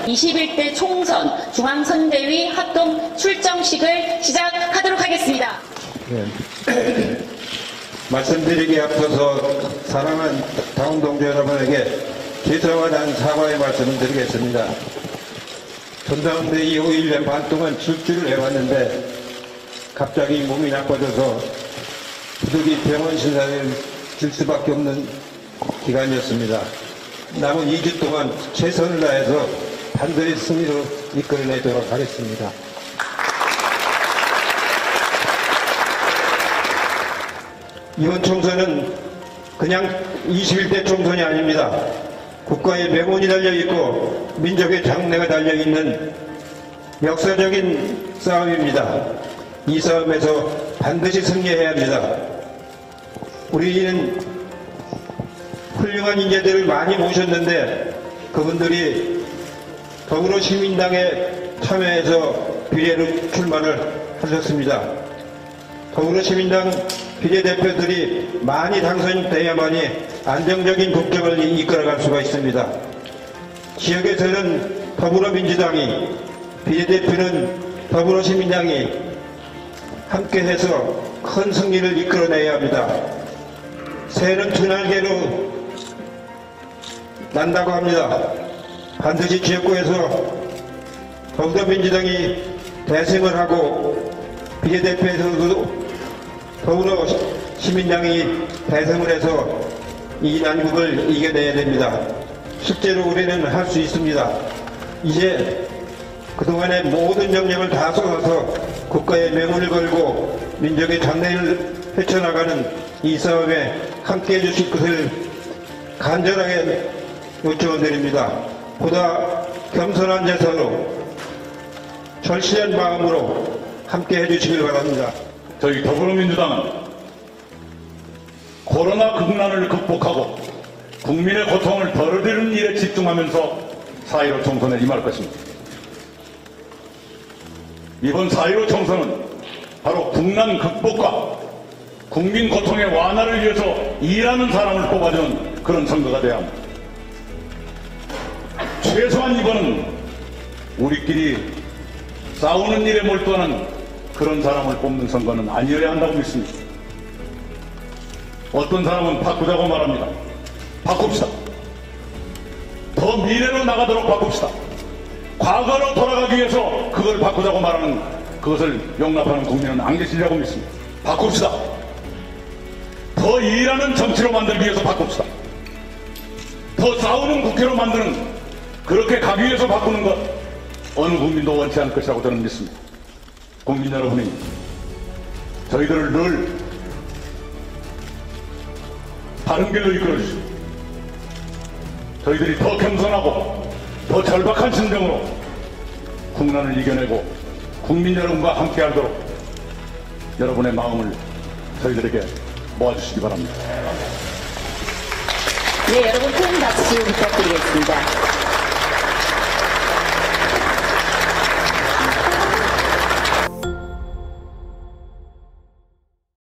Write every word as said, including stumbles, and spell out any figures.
이십일 대 총선 중앙선대위 합동 출정식을 시작하도록 하겠습니다. 네. 말씀드리기에 앞서서 사랑하는 당원 동지 여러분에게 죄송하다는 사과의 말씀을 드리겠습니다. 전당대 이후 일 년 반 동안 질주를 해왔는데 갑자기 몸이 나빠져서 부득이 병원 신사를 질 수밖에 없는 기간이었습니다. 남은 이 주 동안 최선을 다해서 반드시 승리로 이끌어내도록 하겠습니다. 이번 총선은 그냥 이십일 대 총선이 아닙니다. 국가의 명운이 달려있고 민족의 장래가 달려있는 역사적인 싸움입니다. 이 싸움에서 반드시 승리해야 합니다. 우리는 훌륭한 인재들을 많이 모셨는데 그분들이 더불어시민당에 참여해서 비례로 출마를 하셨습니다. 더불어시민당 비례대표들이 많이 당선돼야만이 안정적인 국정을 이끌어갈 수가 있습니다. 지역에서는 더불어민주당이, 비례대표는 더불어시민당이 함께해서 큰 승리를 이끌어내야 합니다. 새는 두 날개로 난다고 합니다. 반드시 지역구에서 더불어민주당이 대승을 하고 비례대표에서도 더불어시민당이 대승을 해서 이 난국을 이겨내야 됩니다. 실제로 우리는 할 수 있습니다. 이제 그동안의 모든 정력을 다 쏟아서 국가의 명운을 걸고 민족의 장래를 헤쳐나가는 이 싸움에 함께해 주실 것을 간절하게 요청드립니다. 보다 겸손한 자세로 절실한 마음으로 함께해 주시길 바랍니다. 저희 더불어민주당은 코로나 국난을 극복하고 국민의 고통을 덜어드리는 일에 집중하면서 사 일오 총선에 임할 것입니다. 이번 사 일오 총선은 바로 국난 극복과 국민 고통의 완화를 위해서 일하는 사람을 뽑아주는 그런 선거가 되어야 합니다. 최소한 이번은 우리끼리 싸우는 일에 몰두하는 그런 사람을 뽑는 선거는 아니어야 한다고 믿습니다. 어떤 사람은 바꾸자고 말합니다. 바꿉시다. 더 미래로 나가도록 바꿉시다. 과거로 돌아가기 위해서 그걸 바꾸자고 말하는 그것을 용납하는 국민은 안 계시리라고 믿습니다. 바꿉시다. 더 일하는 정치로 만들기 위해서 바꿉시다. 더 싸우는 국회로 만드는 그렇게 가기 위해서 바꾸는 것 어느 국민도 원치 않을 것이라고 저는 믿습니다. 국민 여러분이 저희들을 늘 바른 길로 이끌어주시고 저희들이 더 겸손하고 더 절박한 심정으로 국난을 이겨내고 국민 여러분과 함께하도록 여러분의 마음을 저희들에게 모아주시기 바랍니다. 네, 여러분 큰 박수 부탁드리겠습니다.